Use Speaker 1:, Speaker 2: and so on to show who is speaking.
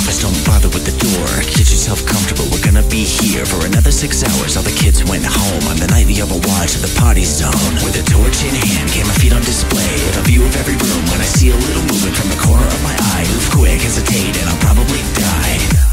Speaker 1: office, don't bother with the door. Get yourself comfortable, we're gonna be here for another 6 hours. All the kids went home on the night the Overwatch at the party zone. With a torch in hand, get my feet on display, with a view of every room. When I see a little movement from the corner of my eye, move quick, hesitate, and I'll probably die.